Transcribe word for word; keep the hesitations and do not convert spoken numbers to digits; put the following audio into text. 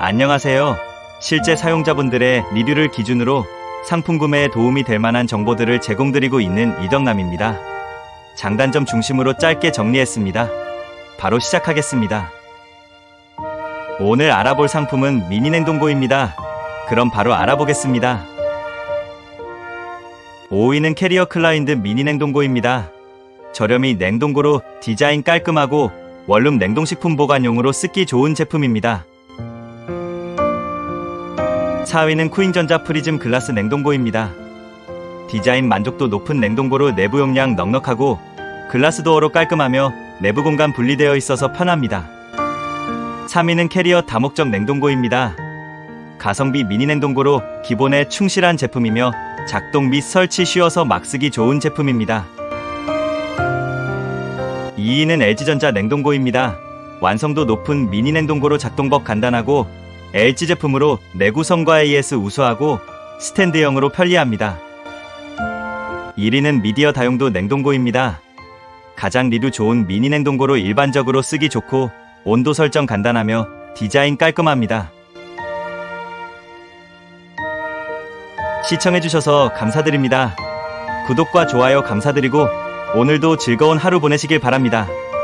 안녕하세요. 실제 사용자분들의 리뷰를 기준으로 상품 구매에 도움이 될 만한 정보들을 제공드리고 있는 이덕남입니다. 장단점 중심으로 짧게 정리했습니다. 바로 시작하겠습니다. 오늘 알아볼 상품은 미니 냉동고입니다. 그럼 바로 알아보겠습니다. 오 위는 캐리어 클라인드 미니 냉동고입니다. 저렴이 냉동고로 디자인 깔끔하고 원룸 냉동식품 보관용으로 쓰기 좋은 제품입니다. 사 위는 쿠잉전자 프리즘 글라스 냉동고입니다. 디자인 만족도 높은 냉동고로 내부 용량 넉넉하고 글라스 도어로 깔끔하며 내부 공간 분리되어 있어서 편합니다. 삼 위는 캐리어 다목적 냉동고입니다. 가성비 미니 냉동고로 기본에 충실한 제품이며 작동 및 설치 쉬워서 막 쓰기 좋은 제품입니다. 이 위는 엘지전자 냉동고입니다. 완성도 높은 미니 냉동고로 작동법 간단하고 엘지 제품으로 내구성과 에이에스 우수하고 스탠드형으로 편리합니다. 일 위는 미디어 다용도 냉동고입니다. 가장 리뷰 좋은 미니 냉동고로 일반적으로 쓰기 좋고 온도 설정 간단하며 디자인 깔끔합니다. 시청해주셔서 감사드립니다. 구독과 좋아요 감사드리고 오늘도 즐거운 하루 보내시길 바랍니다.